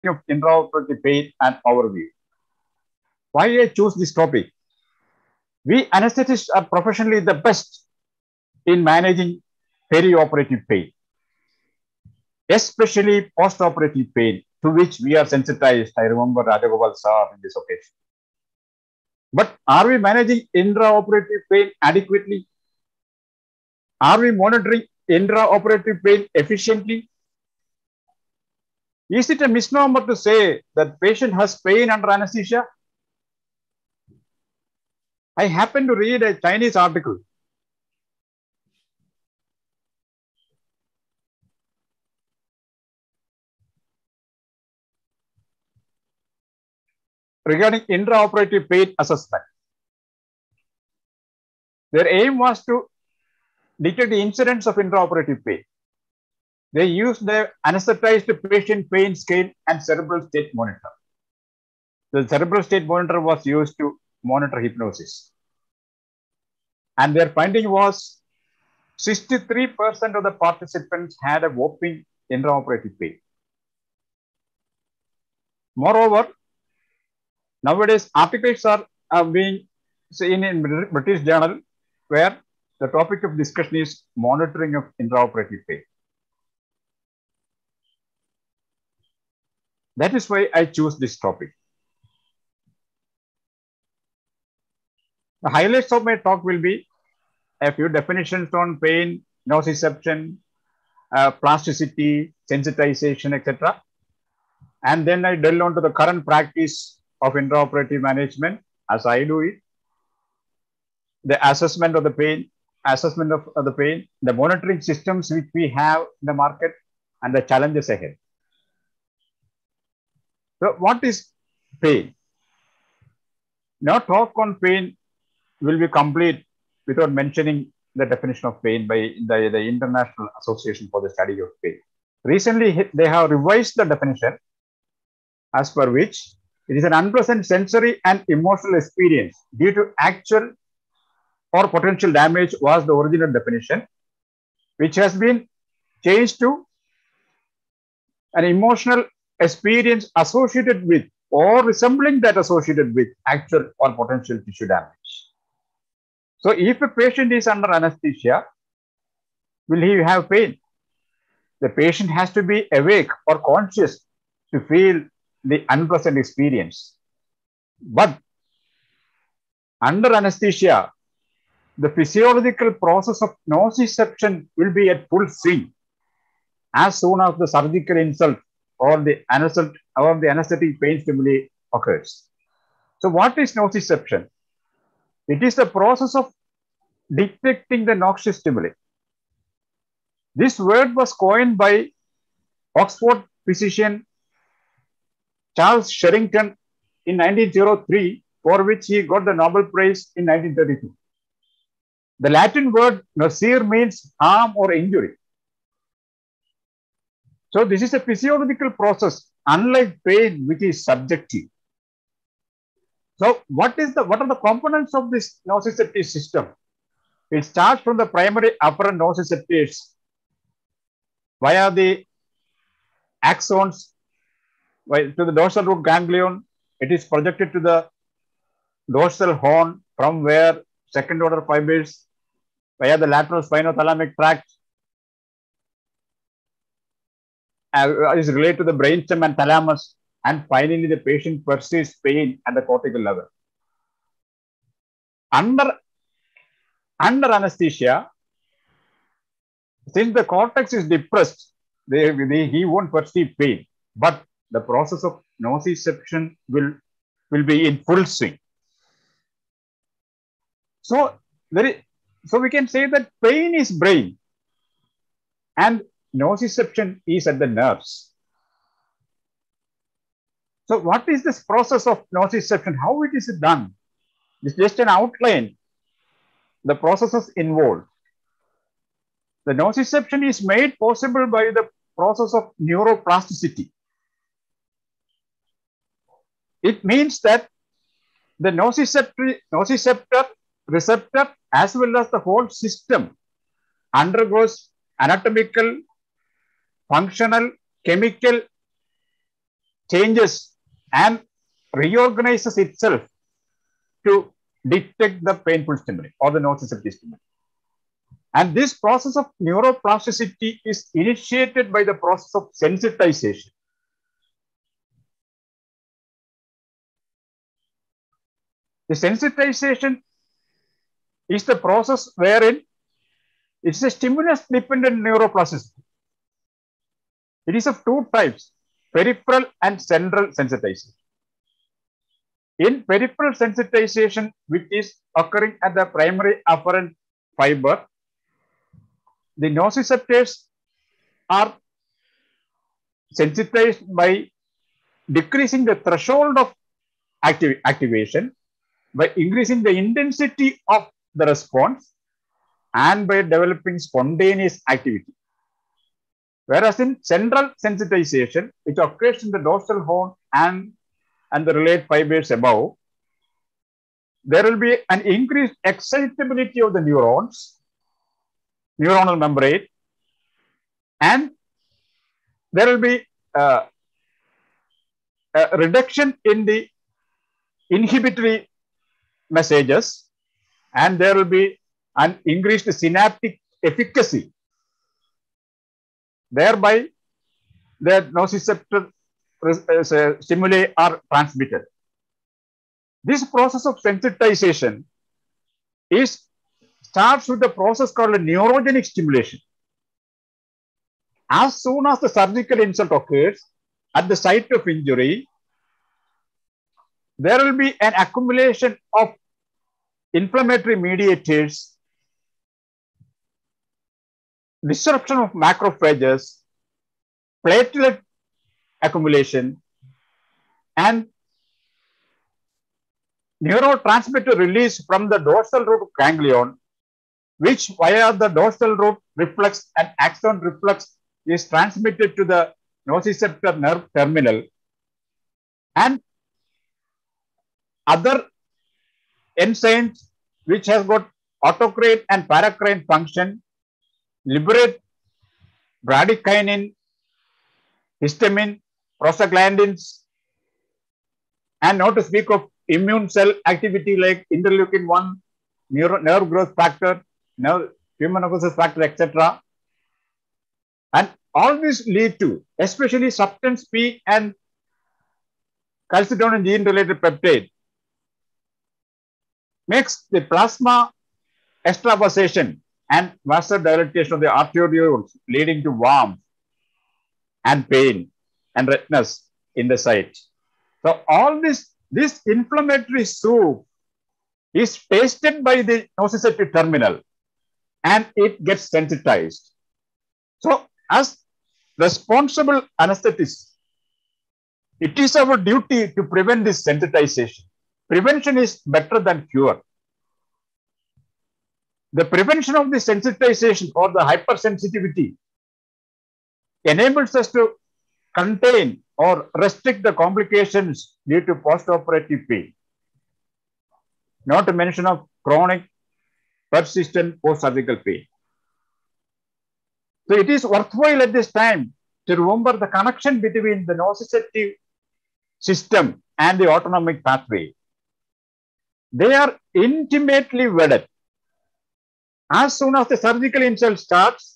of intraoperative pain and overview. Why I choose this topic? We anesthetists are professionally the best in managing perioperative pain, especially post-operative pain, to which we are sensitized. I remember Rajagopal sir in this occasion. But are we managing intraoperative pain adequately? Are we monitoring intraoperative pain efficiently? Is it a misnomer to say that patient has pain under anesthesia? I happened to read a Chinese article regarding intraoperative pain assessment. Their aim was to detect the incidence of intraoperative pain. They used the anesthetized patient pain scale and cerebral state monitor. The cerebral state monitor was used to monitor hypnosis. And their finding was 63% of the participants had a whopping intraoperative pain. Moreover, nowadays articles are being seen in British Journal where the topic of discussion is monitoring of intraoperative pain. That is why I choose this topic. The highlights of my talk will be a few definitions on pain, nociception, plasticity, sensitization, etc. And then I delve into the current practice of intraoperative management as I do it, the assessment of the pain, the monitoring systems which we have in the market, and the challenges ahead. So what is pain? No talk on pain will be complete without mentioning the definition of pain by the International Association for the Study of Pain. Recently, they have revised the definition as per which it is an unpleasant sensory and emotional experience due to actual or potential damage was the original definition, which has been changed to an emotional experience associated with or resembling that associated with actual or potential tissue damage. So if a patient is under anesthesia, will he have pain? The patient has to be awake or conscious to feel the unpleasant experience. But under anesthesia, the physiological process of nociception will be at full swing as soon as the surgical insult or the anesthetic pain stimuli occurs. So what is nociception? It is the process of detecting the noxious stimuli. This word was coined by Oxford physician Charles Sherrington in 1903, for which he got the Nobel Prize in 1932. The Latin word nocere means harm or injury. So this is a physiological process, unlike pain, which is subjective. So what are the components of this nociceptive system? It starts from the primary afferent nociceptors via the axons to the dorsal root ganglion. It is projected to the dorsal horn, from where second order fibers via the lateral spinothalamic tract is related to the brainstem and thalamus, and finally the patient perceives pain at the cortical level. Under anesthesia, since the cortex is depressed, he won't perceive pain, but the process of nociception will be in full swing. So we can say that pain is brain and nociception is at the nerves. So what is this process of nociception? How it is done? It's just an outline. The processes involved. The nociception is made possible by the process of neuroplasticity. It means that the nociceptor, receptor, as well as the whole system undergoes anatomical, functional, chemical changes and reorganizes itself to detect the painful stimuli or the nociceptive stimuli. And this process of neuroplasticity is initiated by the process of sensitization. The sensitization is the process wherein it's a stimulus-dependent neuroplasticity. It is of two types, peripheral and central sensitization. In peripheral sensitization, which is occurring at the primary afferent fiber, the nociceptors are sensitized by decreasing the threshold of activation, by increasing the intensity of the response, and by developing spontaneous activity. Whereas in central sensitization, which occurs in the dorsal horn and the related fibers above, there will be an increased excitability of the neurons, neuronal membrane, and there will be a reduction in the inhibitory messages, and there will be an increased synaptic efficacy. Thereby, the nociceptor stimuli are transmitted. This process of sensitization starts with the process called neurogenic stimulation. As soon as the surgical insult occurs at the site of injury, there will be an accumulation of inflammatory mediators, disruption of macrophages, platelet accumulation, and neurotransmitter release from the dorsal root ganglion, which via the dorsal root reflex and axon reflex is transmitted to the nociceptor nerve terminal, and other enzymes which has got autocrine and paracrine function liberate bradykinin, histamine, prostaglandins, and not to speak of immune cell activity like interleukin-1, nerve growth factor, human necrosis factor, etc. And all this lead to, especially substance P and calcitonin gene-related peptide, makes the plasma extravasation and vasodilatation of the arterioles, leading to warmth and pain and redness in the site. So all this inflammatory soup is tasted by the nociceptive terminal and it gets sensitized. So as responsible anesthetists, it is our duty to prevent this sensitization. Prevention is better than cure. The prevention of the sensitization or the hypersensitivity enables us to contain or restrict the complications due to postoperative pain, not to mention of chronic, persistent post-surgical pain. So it is worthwhile at this time to remember the connection between the nociceptive system and the autonomic pathway. They are intimately wedded. As soon as the surgical insult starts,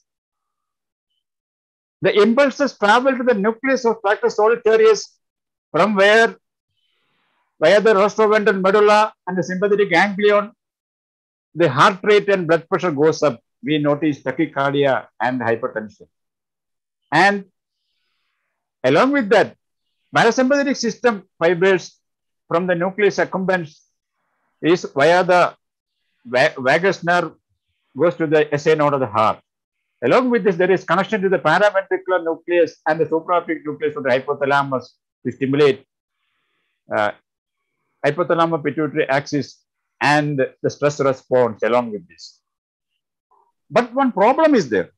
the impulses travel to the nucleus of tractus solitarius, from where via the rostroventral medulla and the sympathetic ganglion, the heart rate and blood pressure goes up. We notice tachycardia and hypertension. And along with that, parasympathetic system fibers from the nucleus accumbens is via the vagus nerve goes to the SA node of the heart. Along with this, there is connection to the paraventricular nucleus and the supraoptic nucleus of the hypothalamus to stimulate hypothalamus pituitary axis and the stress response along with this. But one problem is there.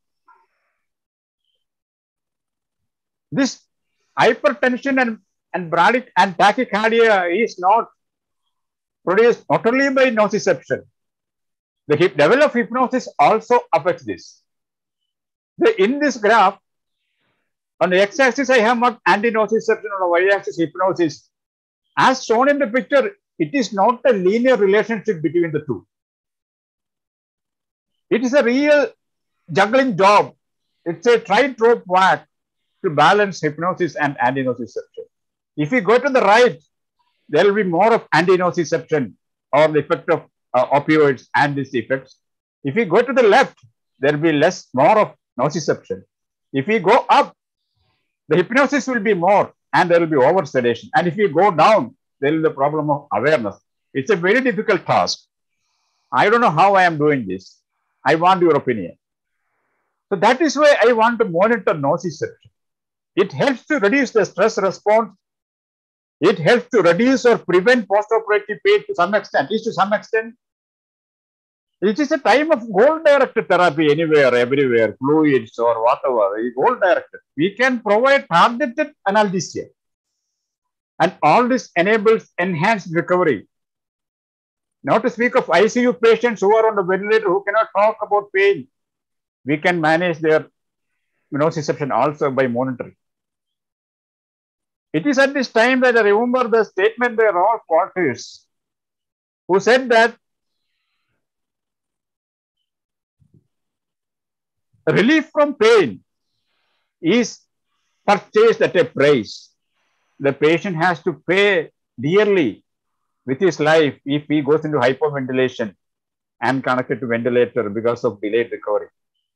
This hypertension and tachycardia is not produced not only by nociception. The level of hypnosis also affects this. In this graph, On the x-axis, I have marked anti-nociception. On the y-axis, hypnosis. As shown in the picture, it is not a linear relationship between the two. It is a real juggling job. It's a tightrope walk to balance hypnosis and anti-nociception. If you go to the right, there will be more of anti-nociception or the effect of opioids and these effects. If you go to the left, there will be more of nociception. If you go up, the hypnosis will be more and there will be over sedation. And if you go down, there will be the problem of awareness. It's a very difficult task. I don't know how I am doing this. I want your opinion. So that is why I want to monitor nociception. It helps to reduce the stress response. It helps to reduce or prevent post-operative pain to some extent, at least to some extent. It is a time of goal-directed therapy anywhere, everywhere, fluids or whatever, goal-directed. We can provide targeted analgesia. And all this enables enhanced recovery. Not to speak of ICU patients who are on the ventilator who cannot talk about pain. We can manage their nociception also by monitoring. It is at this time that I remember the statement by Rolf Walters, who said that relief from pain is purchased at a price. The patient has to pay dearly with his life if he goes into hyperventilation and connected to ventilator because of delayed recovery.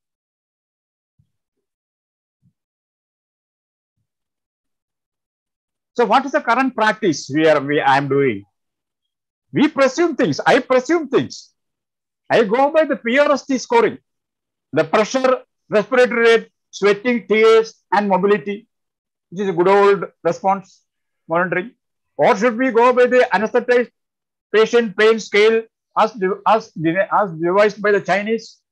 So what is the current practice I am doing? We presume things. I presume things. I go by the PRST scoring, the pressure, respiratory rate, sweating, tears, and mobility, which is a good old response monitoring. Or should we go by the anesthetized patient pain scale as devised by the Chinese?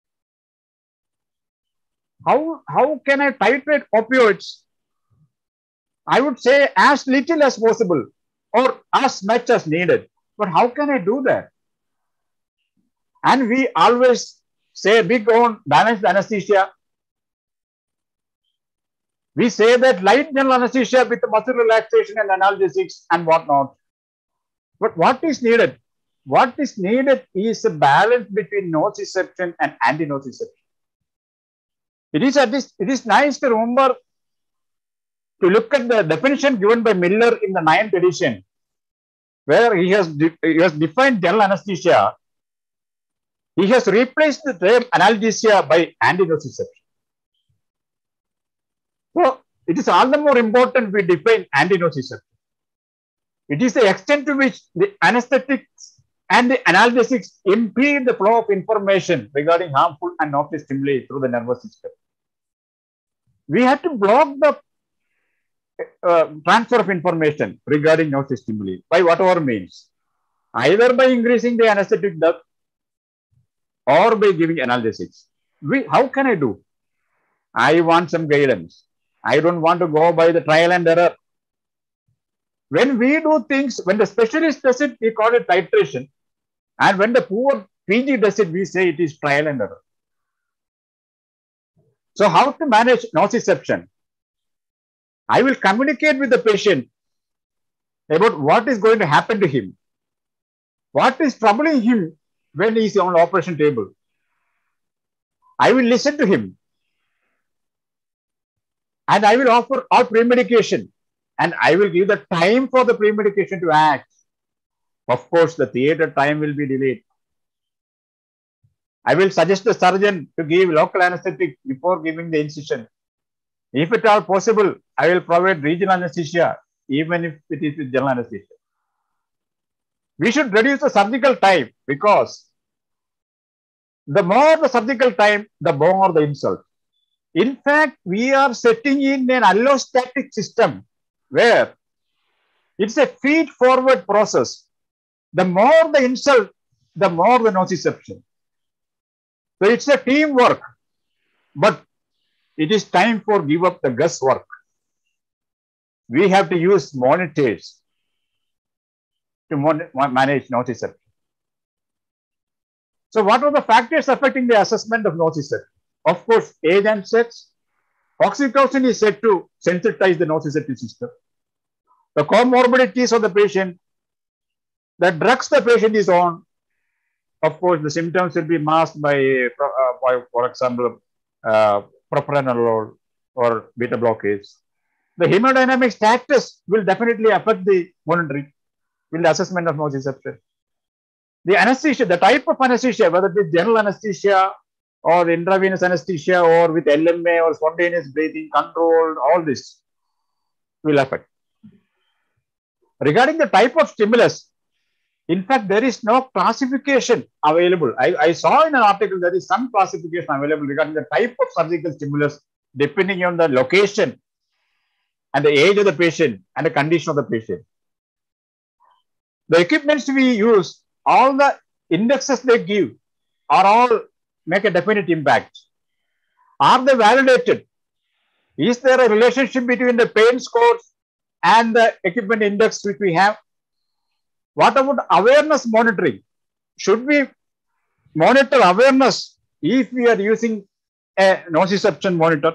How can I titrate opioids? I would say as little as possible or as much as needed. But how can I do that? And we always say big on balanced anesthesia. We say that light general anesthesia with muscle relaxation and analgesics and whatnot. But what is needed? What is needed is a balance between nociception and anti-nociception. It is nice to remember to look at the definition given by Miller in the 9th edition, where he has defined general anesthesia. He has replaced the term analgesia by anti-nociception. So it is all the more important we define anti-nociception. It is the extent to which the anesthetics and the analgesics impede the flow of information regarding harmful and noxious stimuli through the nervous system. We have to block the transfer of information regarding noxious stimuli by whatever means, either by increasing the anesthetic depth or by giving analgesics. How can I do? I want some guidance. I don't want to go by the trial and error. When we do things, when the specialist does it, we call it titration. And when the poor PG does it, we say it is trial and error. So how to manage nociception? I will communicate with the patient about what is going to happen to him. What is troubling him when he is on the operation table. I will listen to him. And I will offer all pre-medication. And I will give the time for the pre-medication to act. Of course, the theater time will be delayed. I will suggest the surgeon to give local anesthetic before giving the incision. If at all possible, I will provide regional anesthesia, even if it is with general anesthesia. We should reduce the surgical time because the more the surgical time, the more the insult. In fact, we are setting in an allostatic system where it's a feed-forward process. The more the insult, the more the nociception. So it's a teamwork, but it is time for give up the guesswork. We have to use monitors to manage nociception. So what are the factors affecting the assessment of nociception? Of course, age and sex, Oxytocin is said to sensitize the nociceptive system. The comorbidities of the patient, the drugs the patient is on, of course, the symptoms will be masked by for example, propranolol or beta blockades. The hemodynamic status will definitely affect the monitoring, will the assessment of nociception. The anesthesia, the type of anesthesia, whether it is general anesthesia or intravenous anesthesia or with LMA or spontaneous breathing control, all this will affect. Regarding the type of stimulus, in fact, there is no classification available. I saw in an article there is some classification available regarding the type of surgical stimulus depending on the location and the age of the patient and the condition of the patient. The equipments we use, all the indexes they give are all make a definite impact. Are they validated? Is there a relationship between the pain scores and the equipment index which we have? What about awareness monitoring? Should we monitor awareness if we are using a nociception monitor?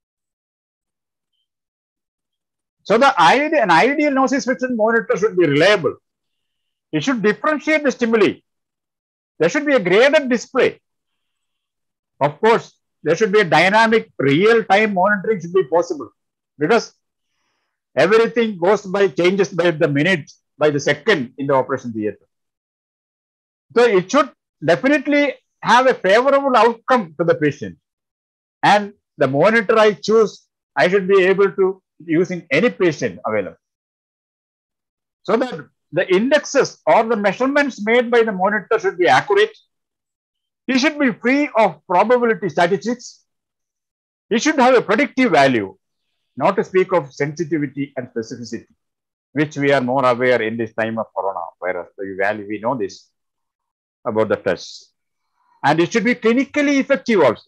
So an ideal nociception monitor should be reliable. It should differentiate the stimuli. There should be a graded display. Of course, there should be a dynamic real-time monitoring should be possible because everything goes by changes by the minute, by the second in the operation theater. So it should definitely have a favorable outcome to the patient. And the monitor I choose, I should be able to using any patient available. So that the indexes or the measurements made by the monitor should be accurate. It should be free of probability statistics. It should have a predictive value, not to speak of sensitivity and specificity, which we are more aware in this time of coronavirus. The value, we know this about the tests. And it should be clinically effective also.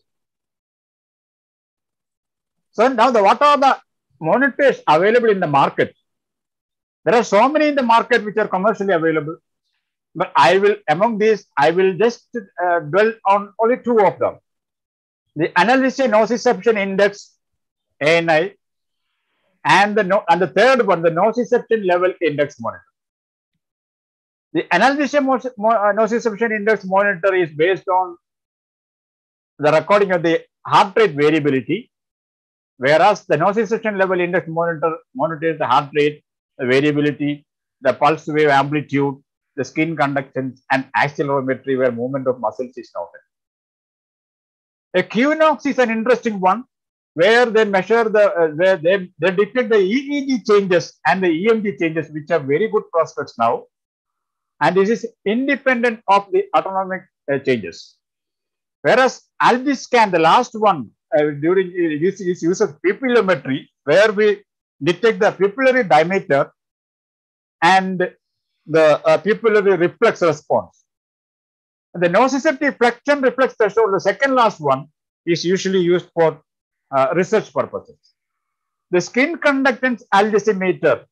So now what are the monitors available in the market? There are so many in the market which are commercially available. But among these, I will just dwell on only two of them. The Analgesia Nociception Index, ANI, and the third one, the Nociception Level Index Monitor. The Analgesia Nociception Index Monitor is based on the recording of the heart rate variability, whereas the Nociception Level Index Monitor monitors the heart rate, the variability, the pulse wave amplitude, the skin conductance, and accelerometry where movement of muscles is noted. A QNOX is an interesting one where they measure where they detect the EEG changes and the EMG changes, which are very good prospects now. And this is independent of the autonomic changes. Whereas AlgiScan, the last one, during its use of pupillometry, where we detect the pupillary diameter and the pupillary reflex response. The nociceptive flexion reflex threshold, the second last one, is usually used for research purposes. The skin conductance algesimeter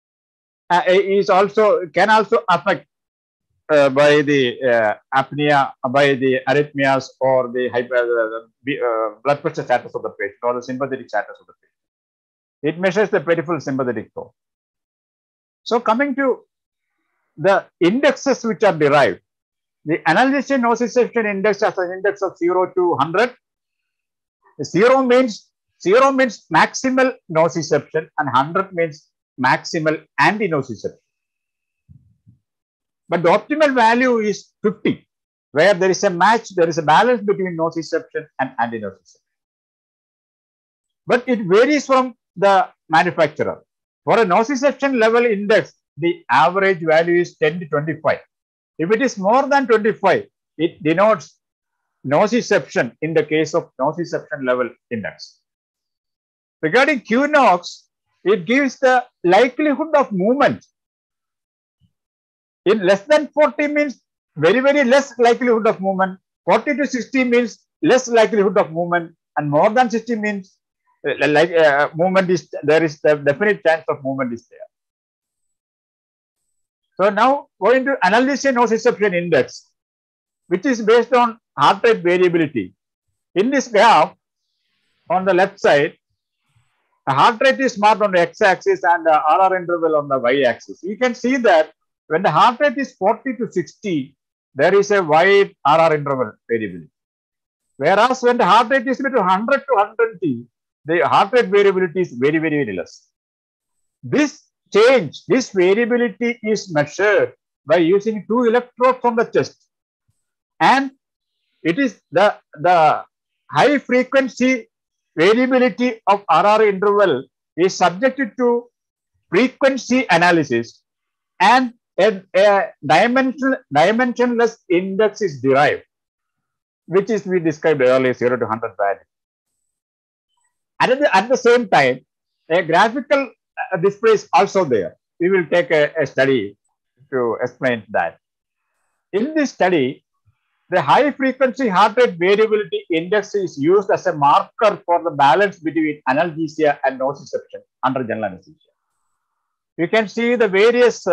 can also affect by the apnea, by the arrhythmias, or the blood pressure status of the patient or the sympathetic status of the patient. It measures the peripheral sympathetic tone. So coming to the indexes which are derived, the Analgesia Nociception Index has an index of 0 to 100. 0 means maximal nociception and 100 means maximal anti-nociception. But the optimal value is 50, where there is a match, there is a balance between nociception and anti-nociception. But it varies from the manufacturer. For a nociception level index, the average value is 10 to 25. If it is more than 25, it denotes nociception in the case of nociception level index. Regarding QNOX, it gives the likelihood of movement. In less than 40 means very, very less likelihood of movement. 40 to 60 means less likelihood of movement, and more than 60 means movement is there is the definite chance of movement is there. So now going to Analgesia Nociception Index, which is based on heart rate variability. In this graph on the left side, The heart rate is marked on the x-axis and the RR interval on the y-axis. You can see that when the heart rate is 40 to 60, there is a wide RR interval variability. Whereas when the heart rate is between 100 to 120, the heart rate variability is very, very, very less. This change, this variability is measured by using 2 electrodes on the chest. And it is the high frequency variability of RR interval is subjected to frequency analysis, and a dimensionless index is derived, which is we described earlier, 0 to 100 value. At the same time, a graphical display is also there. We will take a study to explain that. In this study, the high frequency heart rate variability index is used as a marker for the balance between analgesia and nociception under general anesthesia. You can see the various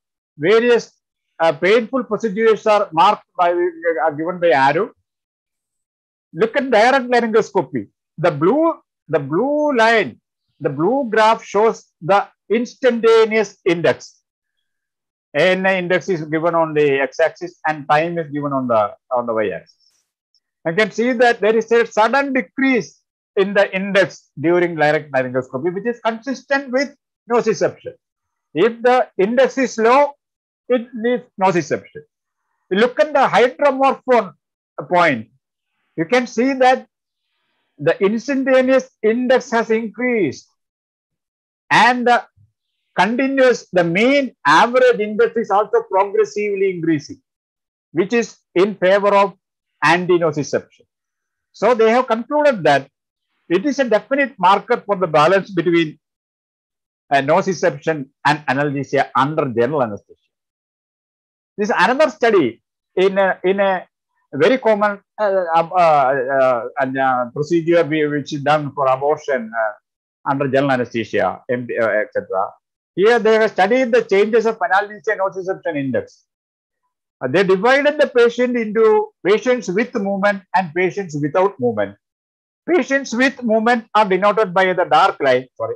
painful procedures are marked by given by arrow. Look at direct laryngoscopy. The blue line, the blue graph shows the instantaneous index. ANI index is given on the x-axis and time is given on the y-axis. You can see that there is a sudden decrease in the index during direct laryngoscopy, which is consistent with nociception. If the index is low, it needs nociception. You look at the hydromorphone point, you can see that the instantaneous index has increased, and the mean average index is also progressively increasing, which is in favor of anti-nociception. So they have concluded that it is a definite marker for the balance between nociception and analgesia under general anesthesia. This is another study in a very common procedure which is done for abortion under general anesthesia, etc. Here they have studied the changes of analgesia nociception index. They divided the patient into patients with movement and patients without movement. Patients with movement are denoted by the dark line. Sorry.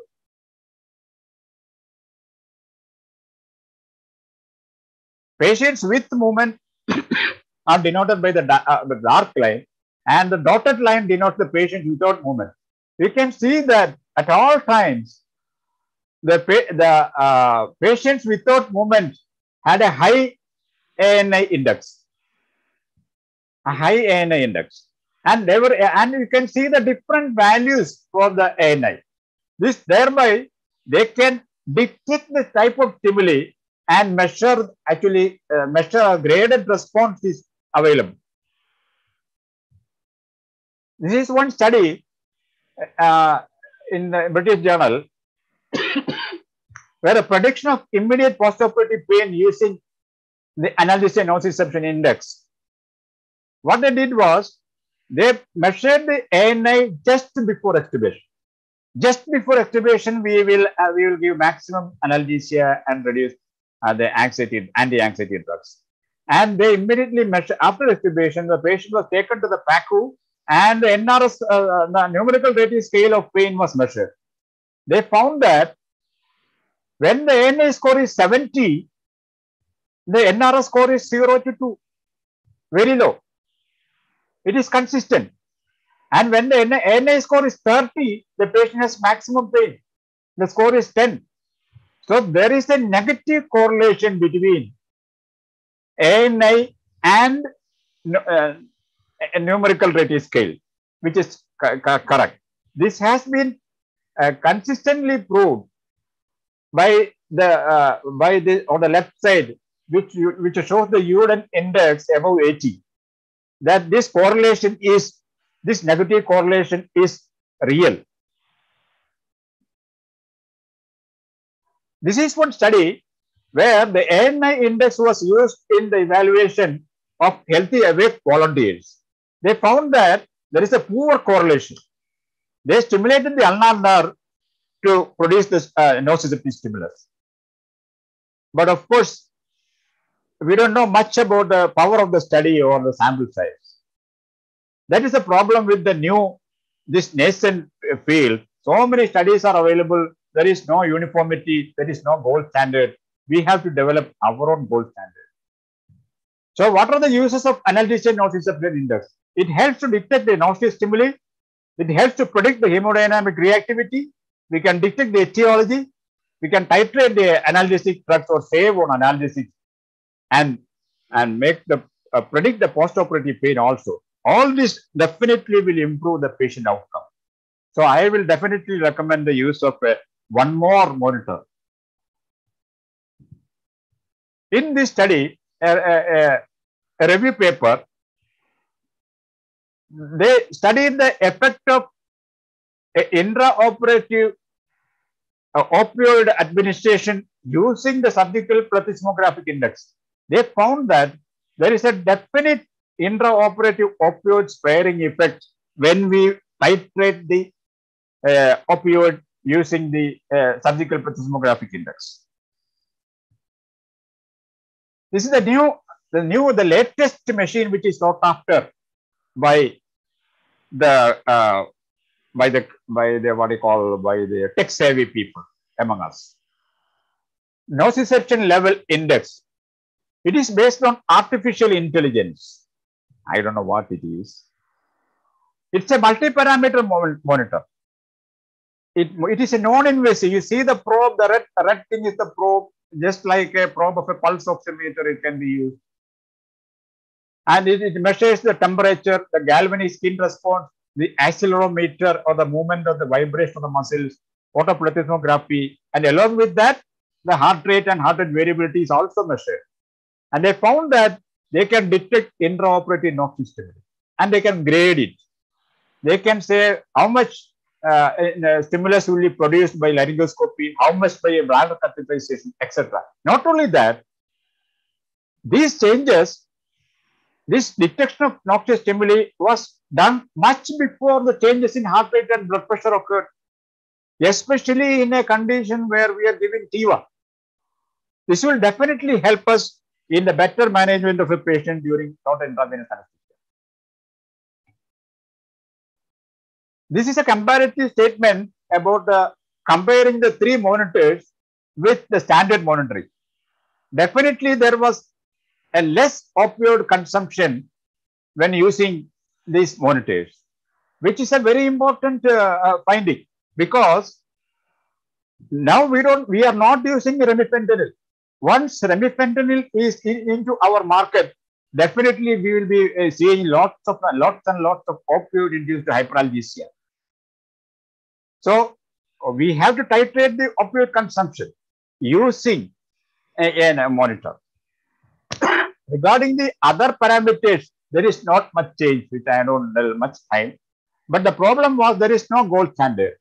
Patients with movement are denoted by the dark line, and the dotted line denotes the patient without movement. You can see that at all times, the patients without movement had a high ANI index, and you can see the different values for the ANI. Thereby they can detect the type of stimuli and measure a graded response is available. This is one study in the British Journal where a prediction of immediate postoperative pain using the analgesia nociception index. What they did was they measured the ANI just before extubation. Just before extubation, we will give maximum analgesia and reduce the anti-anxiety drugs. And they immediately measure after extubation. The patient was taken to the PACU, and the NRS, the numerical rating scale of pain, was measured. They found that when the ANI score is 70, the NRS score is 0 to 2, very low. It is consistent. And when the ANI score is 30, the patient has maximum pain. The score is 10. So there is a negative correlation between ANI and a numerical rating scale, which is correct. This has been consistently proved by on the left side, which shows the Uden index above 80. That this negative correlation is real. This is one study where the ANI index was used in the evaluation of healthy awake volunteers. They found that there is a poor correlation. They stimulated the ulnar nerve to produce this nociceptive stimulus. But of course, we don't know much about the power of the study or the sample size. That is a problem with this nascent field So many studies are available. There is no uniformity. There is no gold standard. We have to develop our own gold standard. So what are the uses of analgesic nociception index? It helps to detect the nauseous stimuli. It helps to predict the hemodynamic reactivity. We can detect the etiology. We can titrate the analgesic drugs or save on analgesics and make the predict the post-operative pain also. All this definitely will improve the patient outcome. So I will definitely recommend the use of one more monitor. In this study, a review paper, they studied the effect of intraoperative opioid administration using the surgical plethysmographic index. They found that there is a definite intraoperative opioid sparing effect when we titrate the opioid using the surgical plethysmographic index. This is the latest machine which is sought after by the tech savvy people among us. Nociception level index. It is based on artificial intelligence. I don't know what it is. It's a multi-parameter monitor. It is a non-invasive. You see the probe, the red thing is the probe, just like a probe of a pulse oximeter, it can be used. And it measures the temperature, the galvanic skin response, the accelerometer or the movement of the vibration of the muscles, photoplethysmography, and along with that, the heart rate and heart rate variability is also measured. And they found that they can detect intraoperative noxious stimuli and they can grade it. They can say how much stimulus will be produced by laryngoscopy, how much by a bladder catheterization, etc. Not only that, these changes, this detection of noxious stimuli was done much before the changes in heart rate and blood pressure occurred, especially in a condition where we are giving TIVA. This will definitely help us in the better management of a patient during non-intravenous anesthesia. This is a comparative statement about comparing the three monitors with the standard monitoring. Definitely, there was a less opioid consumption when using these monitors, which is a very important finding, because now we are not using remifentanil. Once remifentanil is into our market, definitely we will be seeing lots and lots of opioid-induced hyperalgesia. So we have to titrate the opioid consumption using a monitor. Regarding the other parameters, there is not much change, which I don't know much time. But the problem was there is no gold standard.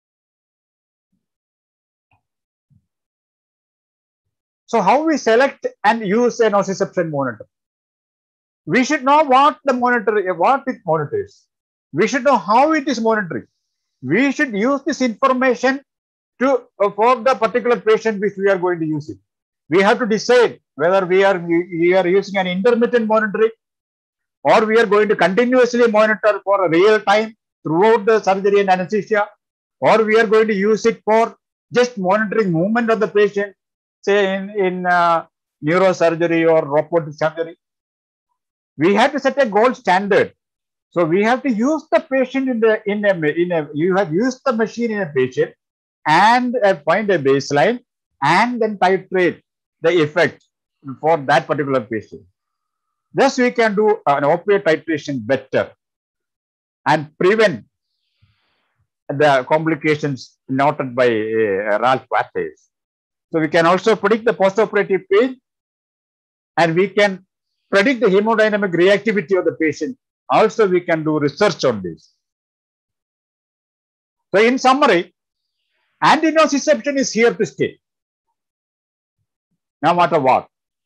So how we select and use a nociception monitor? We should know what it monitors. We should know how it is monitoring. We should use this information for the particular patient which we are going to use it. We have to decide whether we are using an intermittent monitoring or we are going to continuously monitor for a real time throughout the surgery and anesthesia, or we are going to use it for just monitoring movement of the patient, say in neurosurgery or robotic surgery. We have to set a gold standard. So we have to use the patient you have used the machine in a patient and find a baseline and then titrate the effect for that particular patient. Thus, we can do an opioid titration better and prevent the complications noted by Ralph Wattes. So we can also predict the postoperative pain, and we can predict the hemodynamic reactivity of the patient. Also, we can do research on this. So in summary, anti-nociception is here to stay, no matter what.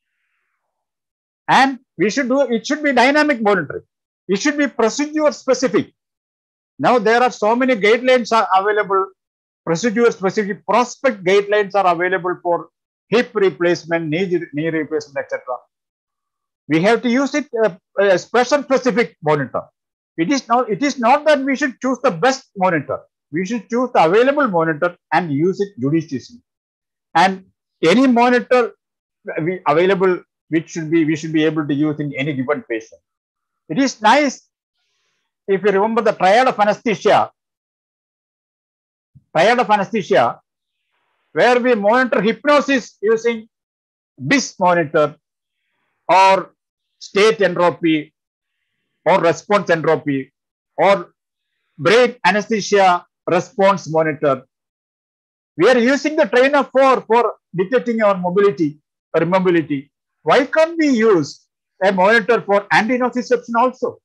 And it should be dynamic monitoring. It should be procedure specific. Now there are so many guidelines are available, procedure specific, prospect guidelines are available for hip replacement, knee replacement, etc. We have to use it a specific monitor. It is not that we should choose the best monitor. we should choose the available monitor and use it judiciously. And any monitor available, we should be able to use in any given patient. It is nice if you remember the triad of anesthesia, where we monitor hypnosis using BIS monitor or state entropy or response entropy or brain anesthesia response monitor. We are using the trainer for detecting our mobility or immobility. Why can't we use a monitor for anti-nociception also?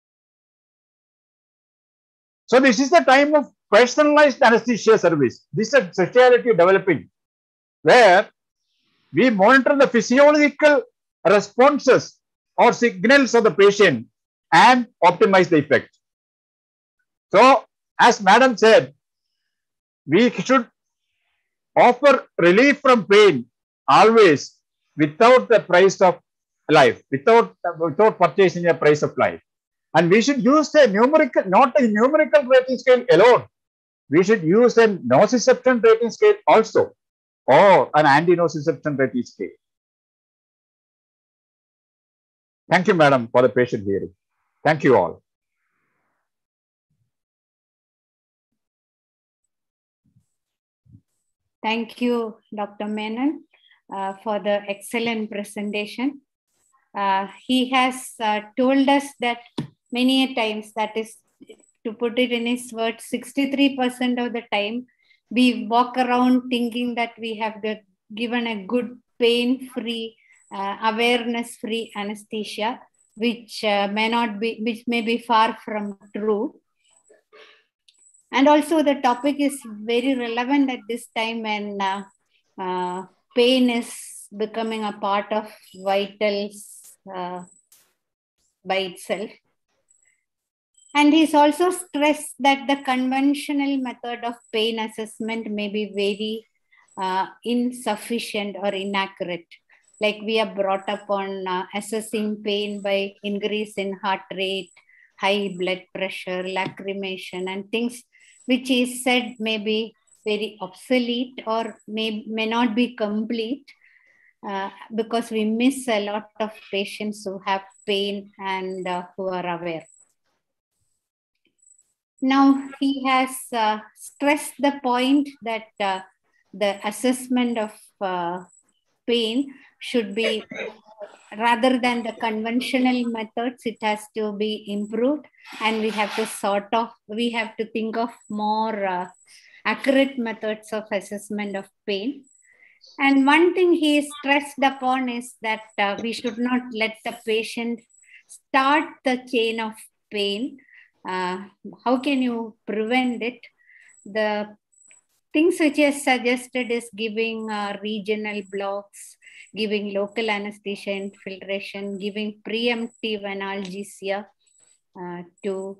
So this is the time of personalized anesthesia service. This is a specialty developing where we monitor the physiological responses or signals of the patient and optimize the effect. So as Madam said, we should offer relief from pain always without the price of life, without purchasing a price of life. And we should use a numerical, not a numerical rating scale alone. We should use a nociception rating scale also, or an anti-nociception rating scale. Thank you, Madam, for the patient hearing. Thank you all. Thank you, Dr. Menon, for the excellent presentation. He has told us that many times, that is, to put it in his words, 63% of the time, we walk around thinking that we have given a good pain-free, awareness-free anesthesia, which may be far from true. And also the topic is very relevant at this time when pain is becoming a part of vitals by itself. And he's also stressed that the conventional method of pain assessment may be very insufficient or inaccurate. Like we are brought up on assessing pain by increase in heart rate, high blood pressure, lacrimation, and things which is said may be very obsolete or may not be complete because we miss a lot of patients who have pain and who are aware. Now, he has stressed the point that the assessment of pain should be, rather than the conventional methods, it has to be improved, and we have to think of more accurate methods of assessment of pain. And one thing he stressed upon is that we should not let the patient start the chain of pain. How can you prevent it? The things which is suggested is giving regional blocks, giving local anesthesia infiltration, giving preemptive analgesia to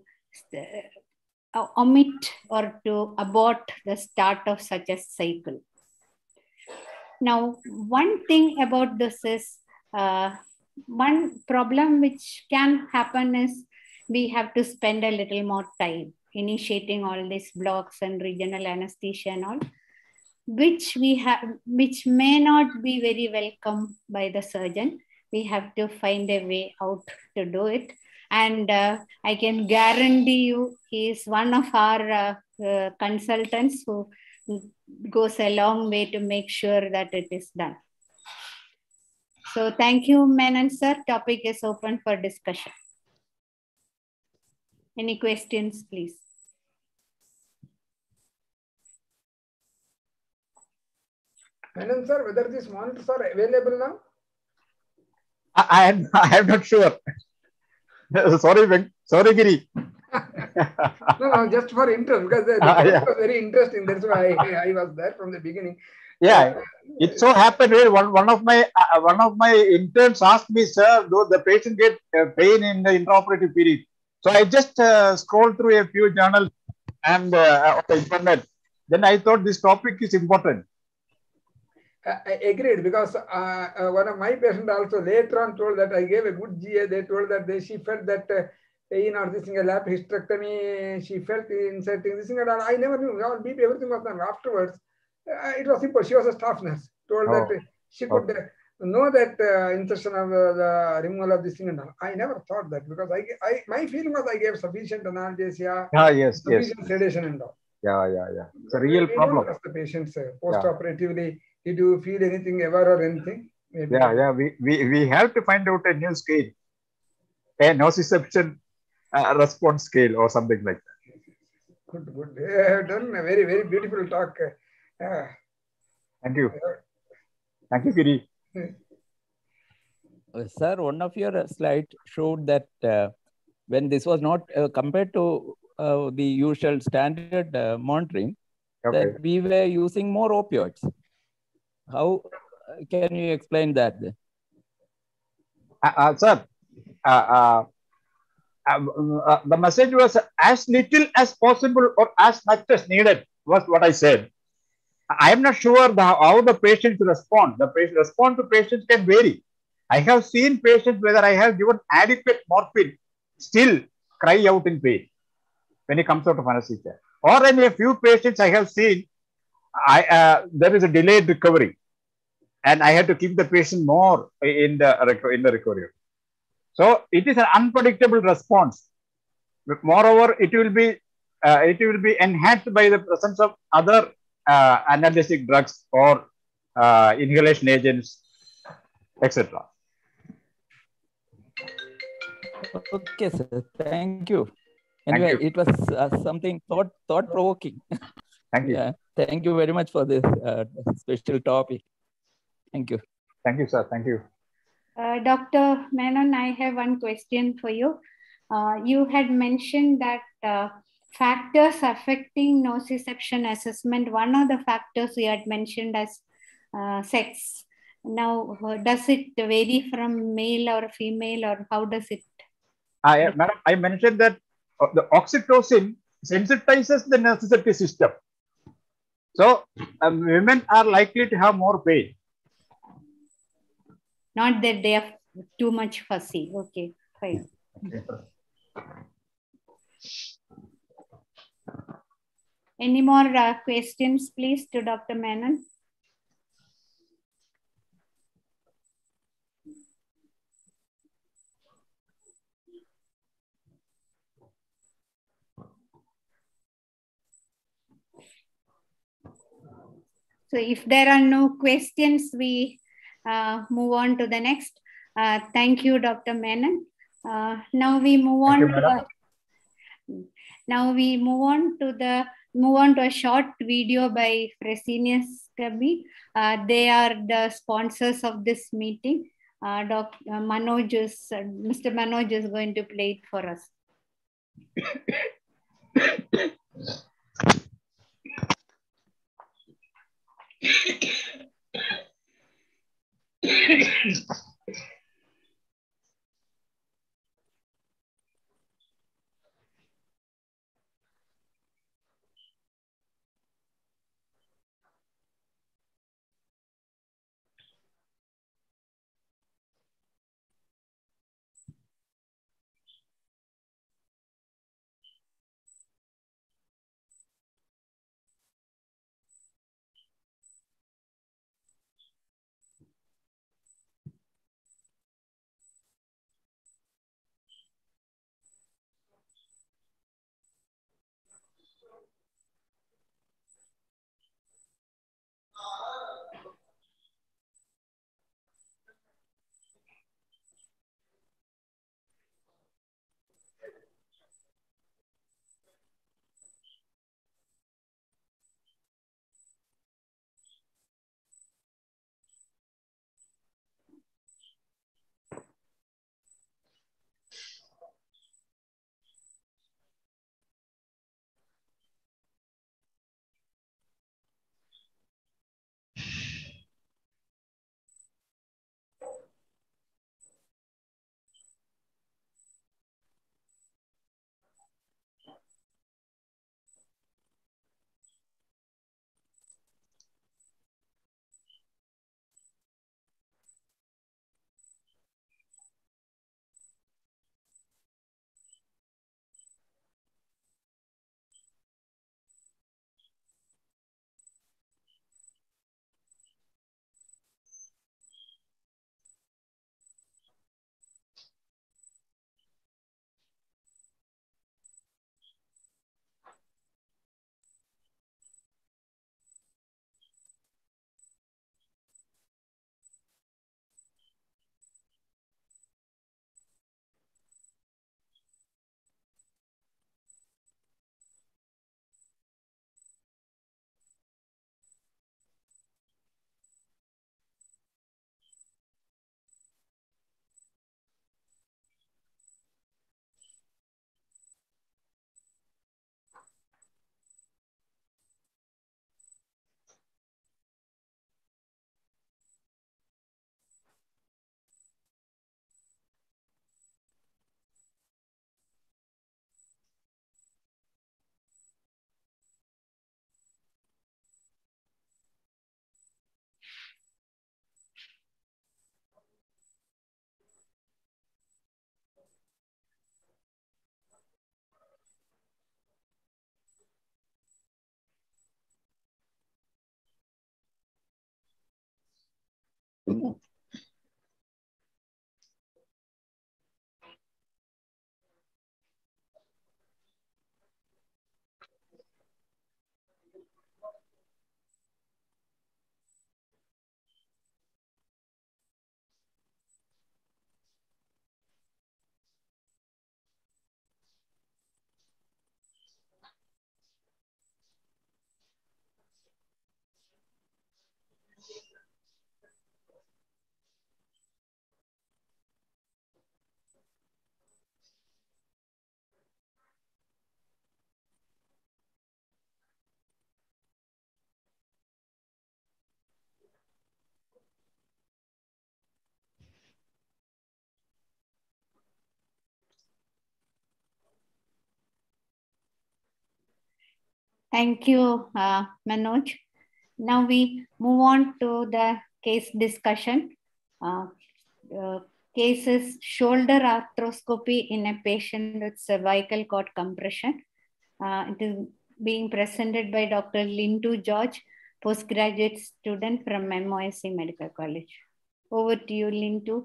omit or to abort the start of such a cycle. Now, one thing about this is, one problem which can happen is we have to spend a little more time initiating all these blocks and regional anesthesia and all, which may not be very welcome by the surgeon. We have to find a way out to do it. And I can guarantee you, he is one of our consultants who goes a long way to make sure that it is done. So thank you, Menon sir. Topic is open for discussion. Any questions, please? Menon sir, whether these monitors are available now? I am not sure. Sorry, Giri. No, just for interest, because the topic was very interesting. That's why I was there from the beginning. Yeah, it so happened. One of my interns asked me, sir, though the patient get pain in the intraoperative period. So I just scrolled through a few journals and on the internet. Then I thought this topic is important. I agreed, because one of my patients also later on told that I gave a good GA. They told that she felt that or this thing, a lap hysterectomy, she felt inserting this thing, and I never knew. All BP, everything was done. Afterwards, it was simple. She was a staff nurse, told that she could know that insertion of the removal of this thing and all. I never thought that, because my feeling was I gave sufficient analgesia, sufficient sedation and all. Yeah. It's a real problem. We don't ask the patients post-operatively, did you feel anything ever or anything? Maybe. Yeah. We have to find out a new scale, a nociception response scale or something like that. Good. You have done a very, very beautiful talk. Thank you. Thank you, Giri. Sir, one of your slides showed that when this was not compared to the usual standard monitoring, that we were using more opioids. How can you explain that? Sir, the message was as little as possible or as much as needed was what I said. I am not sure how the patients respond. The response to patients can vary. I have seen patients whether I have given adequate morphine still cry out in pain when he comes out of anesthesia. Or in a few patients I have seen, there is a delayed recovery, and I had to keep the patient more in the recovery. So it is an unpredictable response. Moreover, it will be enhanced by the presence of other analgesic drugs or inhalation agents, etc. Okay, sir. Thank you. Anyway, it was something thought-provoking. Thank you. Yeah. Thank you very much for this special topic. Thank you. Thank you, sir. Thank you. Dr. Menon, I have one question for you. You had mentioned that factors affecting nociception assessment, one of the factors you had mentioned as sex. Now, does it vary from male or female, or how does it? Madam, I mentioned that the oxytocin sensitizes the nociceptive system. So, women are likely to have more pain. Not that they are too much fussy. Okay, fine. Any more questions, please, to Dr. Menon? So if there are no questions, we move on to the next. Thank you, Dr. Menon. Now we move on to a short video by Fresenius Kabi. They are the sponsors of this meeting. Mr. Manoj is going to play it for us. Thank you, Manoj. Now we move on to the case discussion. Case is shoulder arthroscopy in a patient with cervical cord compression. It is being presented by Dr. Lindu George, postgraduate student from MOSC Medical College. Over to you, Lindu.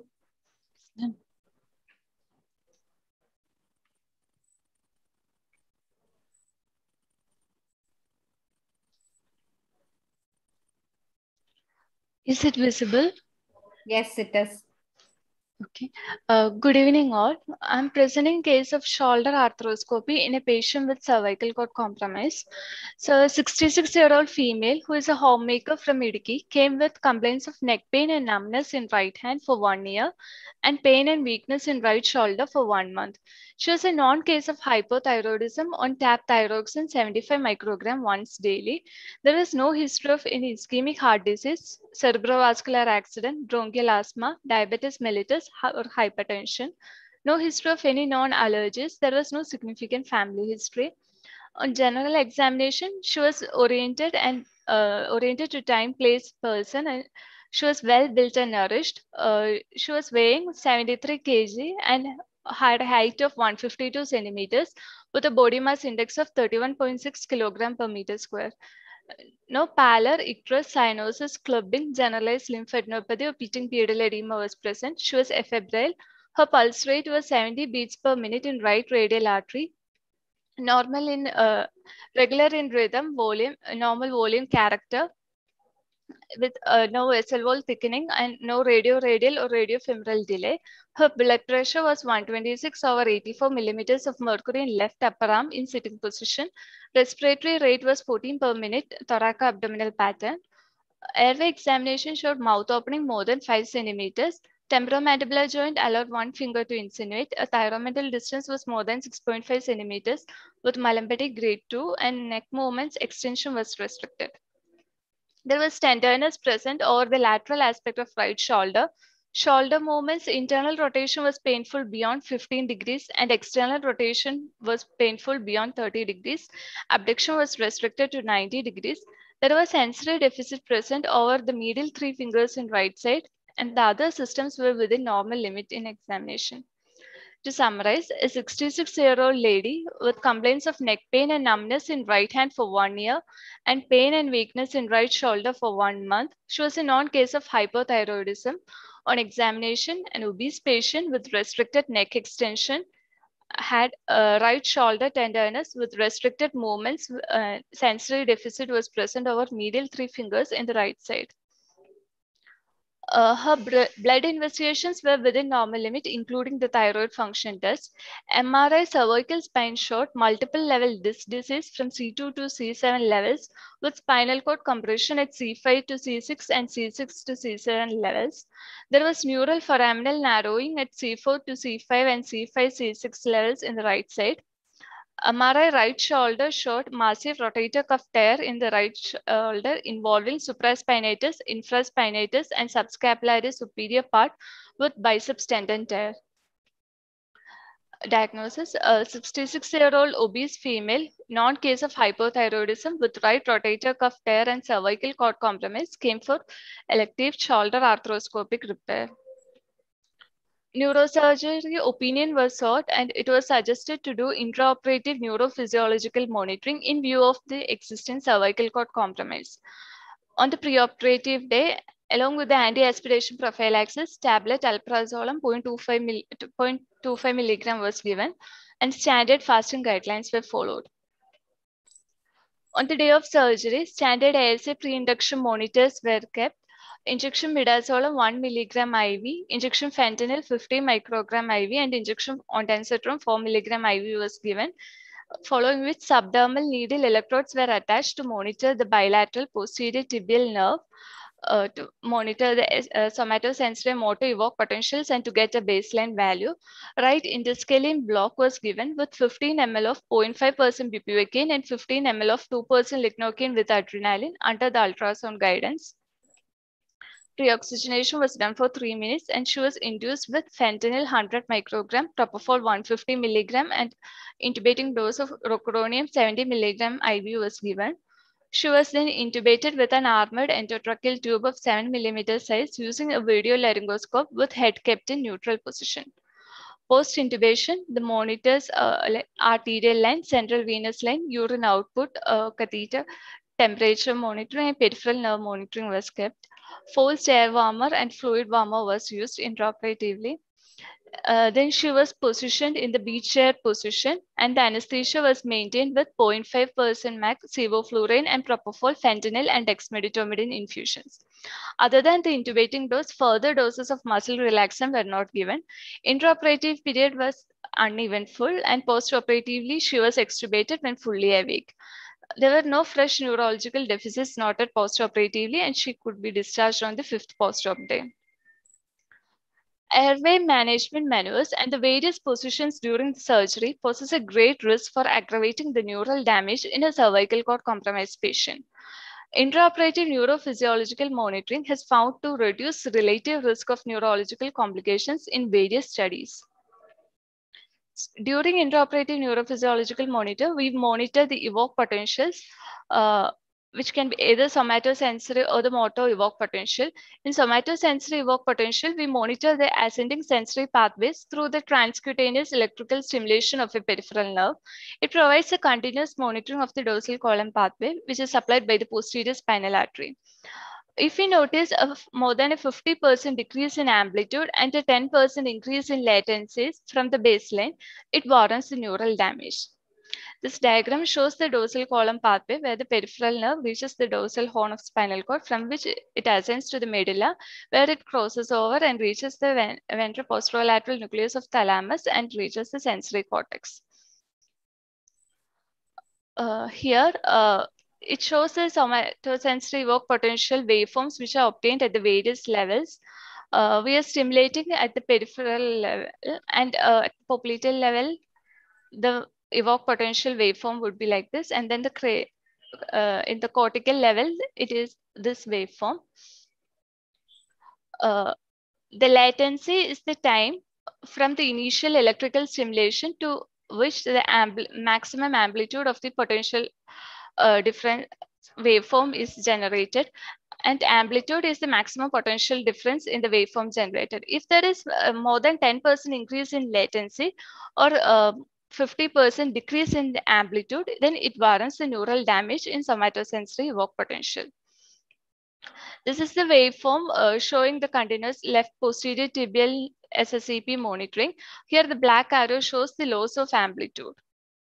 Is it visible? Yes, it is. Okay. Good evening, all. I'm presenting case of shoulder arthroscopy in a patient with cervical cord compromise. So, a 66-year-old female who is a homemaker from Idiki came with complaints of neck pain and numbness in right hand for 1 year and pain and weakness in right shoulder for 1 month. She was a non-case of hypothyroidism on tap thyroxine 75 microgram once daily. There is no history of any ischemic heart disease, cerebrovascular accident, bronchial asthma, diabetes mellitus, or hypertension. No history of any non-allergies. There was no significant family history. On general examination, she was oriented to time, place, person, and she was well built and nourished. She was weighing 73 kg and had a height of 152 centimeters with a body mass index of 31.6 kilogram per meter square. No pallor, icterus, cyanosis, clubbing, generalized lymphadenopathy, or pitting pedal edema was present. She was afebrile. Her pulse rate was 70 beats per minute in right radial artery. Normal in regular in rhythm, volume, normal volume character with no vessel wall thickening and no radial or radiofemoral delay. Her blood pressure was 126 over 84 millimeters of mercury in left upper arm in sitting position. Respiratory rate was 14 per minute, thoraco-abdominal pattern. Airway examination showed mouth opening more than 5 centimeters. Temporomandibular joint allowed one finger to insinuate. A thyromental distance was more than 6.5 centimeters with myelopathy grade 2 and neck movements extension was restricted. There was tenderness present over the lateral aspect of right shoulder. Shoulder movements, internal rotation was painful beyond 15 degrees and external rotation was painful beyond 30 degrees. Abduction was restricted to 90 degrees. There was sensory deficit present over the middle 3 fingers in right side and the other systems were within normal limit in examination. To summarize, a 66-year-old lady with complaints of neck pain and numbness in right hand for 1 year and pain and weakness in right shoulder for 1 month. She was a non-case of hypothyroidism. On examination, an obese patient with restricted neck extension had right shoulder tenderness with restricted movements. Sensory deficit was present over medial 3 fingers in the right side. Her blood investigations were within normal limit, including the thyroid function test. MRI cervical spine showed multiple level disc disease from C2 to C7 levels with spinal cord compression at C5 to C6 and C6 to C7 levels. There was neural foraminal narrowing at C4 to C5 and C5, C6 levels in the right side. MRI right shoulder showed massive rotator cuff tear in the right shoulder involving supraspinatus, infraspinatus, and subscapularis superior part with biceps tendon tear. Diagnosis: a 66-year-old obese female, non-case of hypothyroidism with right rotator cuff tear and cervical cord compromise, came for elective shoulder arthroscopic repair. Neurosurgery opinion was sought and it was suggested to do intraoperative neurophysiological monitoring in view of the existing cervical cord compromise. On the preoperative day, Along with the anti-aspiration prophylaxis, tablet alprazolam 0.25 milligram was given, and standard fasting guidelines were followed. On the day of surgery, standard ASA pre-induction monitors were kept. Injection midazolam 1 milligram IV, injection fentanyl 50 microgram IV, and injection ondansetron 4 milligram IV was given, following which subdermal needle electrodes were attached to monitor the bilateral posterior tibial nerve, to monitor the somatosensory motor evoked potentials and to get a baseline value. Right interscalene block was given with 15 ml of 0.5% bupivacaine and 15 ml of 2% lignocaine with adrenaline under the ultrasound guidance. Pre-oxygenation was done for 3 minutes, and she was induced with fentanyl 100 microgram, propofol 150 milligram, and intubating dose of rocuronium 70 milligram IV was given. She was then intubated with an armored endotracheal tube of 7 millimeter size using a video laryngoscope with head kept in neutral position. Post-intubation, the monitors arterial line, central venous line, urine output, catheter, temperature monitoring, and peripheral nerve monitoring was kept. Forced air warmer and fluid warmer was used intraoperatively. Then she was positioned in the beach chair position, and the anesthesia was maintained with 0.5% MAC, sevoflurane, and propofol, fentanyl, and dexmedetomidine infusions. Other than the intubating dose, further doses of muscle relaxant were not given. Intraoperative period was uneventful, and postoperatively she was extubated when fully awake. There were no fresh neurological deficits noted postoperatively, and she could be discharged on the 5th post-op day. Airway management maneuvers and the various positions during the surgery poses a great risk for aggravating the neural damage in a cervical cord compromised patient. Intraoperative neurophysiological monitoring has found to reduce relative risk of neurological complications in various studies. During intraoperative neurophysiological monitor, we monitor the evoked potentials, which can be either somatosensory or the motor evoked potential. In somatosensory evoked potential, we monitor the ascending sensory pathways through the transcutaneous electrical stimulation of a peripheral nerve. It provides a continuous monitoring of the dorsal column pathway, which is supplied by the posterior spinal artery. If we notice more than a 50% decrease in amplitude and a 10% increase in latencies from the baseline, it warrants the neural damage. This diagram shows the dorsal column pathway where the peripheral nerve reaches the dorsal horn of spinal cord, from which it ascends to the medulla, where it crosses over and reaches the ventroposterolateral nucleus of thalamus and reaches the sensory cortex. Here, it shows the somatosensory evoked potential waveforms which are obtained at the various levels. We are stimulating at the peripheral level, and at the popliteal level, the evoked potential waveform would be like this, and then in the cortical level, it is this waveform. The latency is the time from the initial electrical stimulation to which the maximum amplitude of the potential different waveform is generated, and amplitude is the maximum potential difference in the waveform generated. If there is more than 10% increase in latency or 50% decrease in the amplitude, then it warrants the neural damage in somatosensory evoked potential. This is the waveform showing the continuous left posterior tibial SSEP monitoring. Here the black arrow shows the loss of amplitude.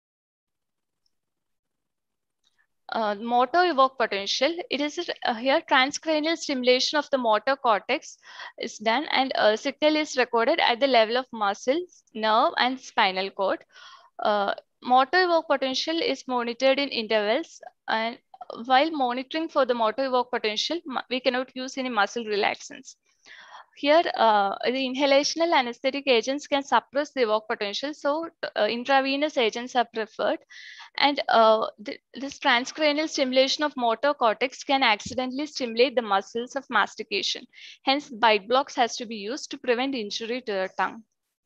Motor evoked potential, it is here transcranial stimulation of the motor cortex is done, and signal is recorded at the level of muscles, nerve, and spinal cord. Motor evoked potential is monitored in intervals, and while monitoring for the motor evoked potential, we cannot use any muscle relaxants. Here, the inhalational anesthetic agents can suppress the evoked potential, so intravenous agents are preferred. And this transcranial stimulation of motor cortex can accidentally stimulate the muscles of mastication. Hence, bite blocks has to be used to prevent injury to the tongue.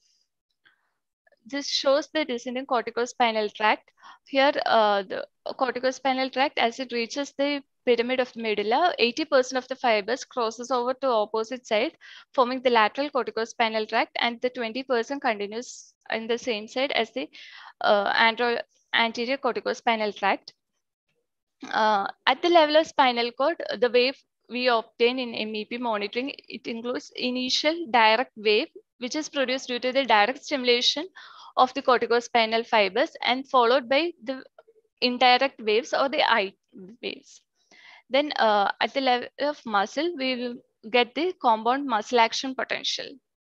This shows the descending corticospinal tract. Here, the corticospinal tract, as it reaches the pyramid of the medulla, 80% of the fibers crosses over to opposite side, forming the lateral corticospinal tract, and the 20% continues in the same side as the anterior corticospinal tract. At the level of spinal cord, the wave we obtain in MEP monitoring, it includes initial direct wave, which is produced due to the direct stimulation of the corticospinal fibers and followed by the indirect waves or the I waves. Then at the level of muscle, we will get the compound muscle action potential.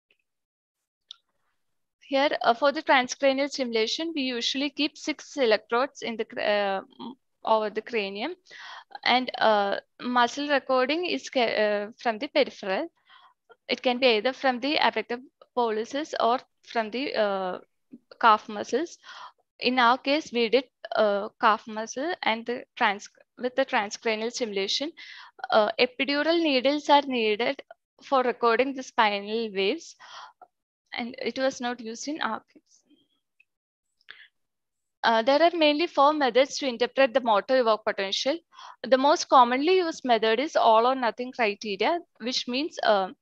Here, for the transcranial stimulation, we usually keep 6 electrodes in the over the cranium, and muscle recording is from the peripheral. It can be either from the abductor pollicis or from the calf muscles. In our case, we did calf muscle and with the transcranial stimulation. Epidural needles are needed for recording the spinal waves, and it was not used in our case. There are mainly 4 methods to interpret the motor evoked potential. The most commonly used method is all or nothing criteria, which means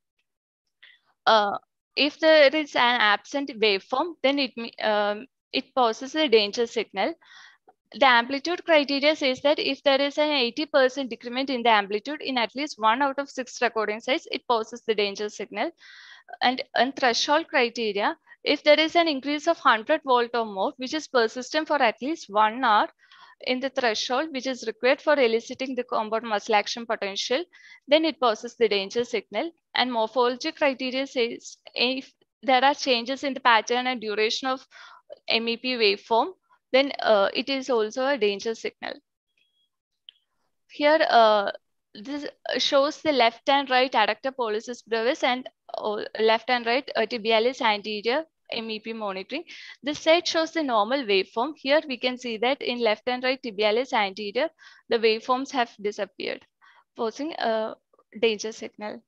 if there is an absent waveform, then it poses a danger signal. The amplitude criteria says that if there is an 80% decrement in the amplitude in at least 1 out of 6 recording sites, it poses the danger signal. And threshold criteria, if there is an increase of 100 volt or more, which is persistent for at least 1 hour in the threshold, which is required for eliciting the compound muscle action potential, then it poses the danger signal. And morphology criteria says if there are changes in the pattern and duration of MEP waveform, then it is also a danger signal. Here, this shows the left and right adductor pollicis brevis and left and right tibialis anterior MEP monitoring. This side shows the normal waveform. Here we can see that in left and right tibialis anterior, the waveforms have disappeared, posing a danger signal.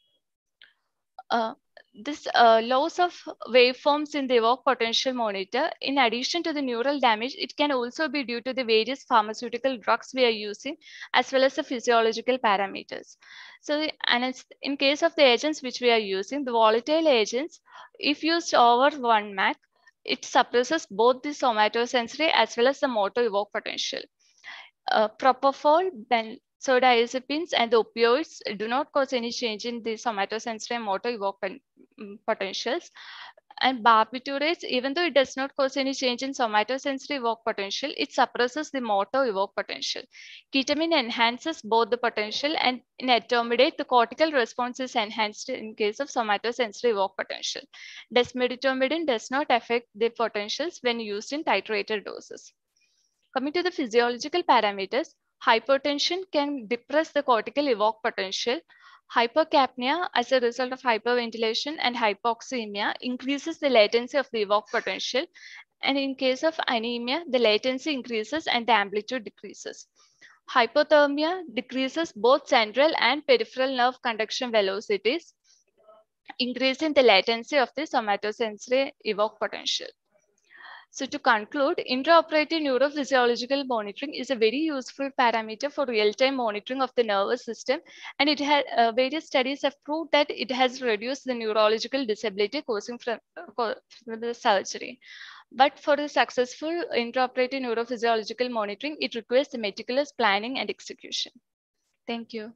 This loss of waveforms in the evoked potential monitor, in addition to the neural damage, it can also be due to the various pharmaceutical drugs we are using, as well as the physiological parameters. So, and in case of the agents which we are using, the volatile agents, if used over 1 mAh, it suppresses both the somatosensory as well as the motor evoked potential. Propofol, benzodiazepines, and the opioids do not cause any change in the somatosensory and motor evoked potentials. And barbiturates, even though it does not cause any change in somatosensory evoked potential, it suppresses the motor evoked potential. Ketamine enhances both the potential, and in etomidate, the cortical response is enhanced in case of somatosensory evoked potential. Desmedetomidine does not affect the potentials when used in titrated doses. Coming to the physiological parameters, hypertension can depress the cortical evoked potential. Hypercapnia, as a result of hyperventilation and hypoxemia, increases the latency of the evoked potential. And in case of anemia, the latency increases and the amplitude decreases. Hypothermia decreases both central and peripheral nerve conduction velocities, increasing the latency of the somatosensory evoked potential. So to conclude, intraoperative neurophysiological monitoring is a very useful parameter for real-time monitoring of the nervous system, and it has various studies have proved that it has reduced the neurological disability causing from the surgery. But for the successful intraoperative neurophysiological monitoring, it requires the meticulous planning and execution. Thank you.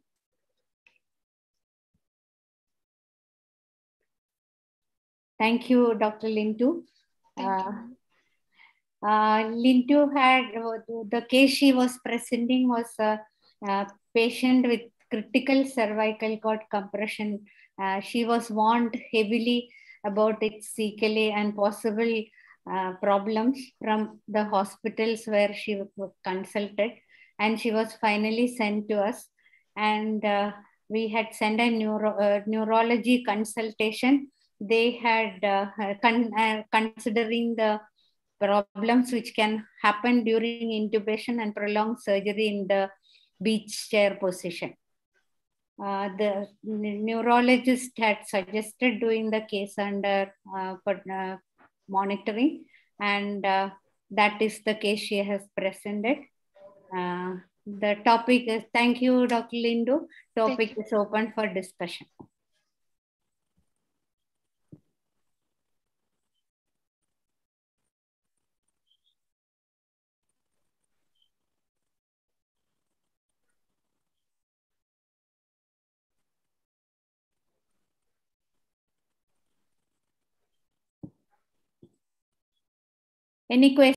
Thank you, Dr. Lintu. Thank you. Lintu had, the case she was presenting was a patient with critical cervical cord compression. She was warned heavily about its sequelae and possible problems from the hospitals where she was consulted, and she was finally sent to us. And we had sent a neurology consultation. They had considering the problems which can happen during intubation and prolonged surgery in the beach chair position. The neurologist had suggested doing the case under monitoring, and that is the case she has presented. The topic is, thank you, Dr. Lindu. Topic is open for discussion. Any questions?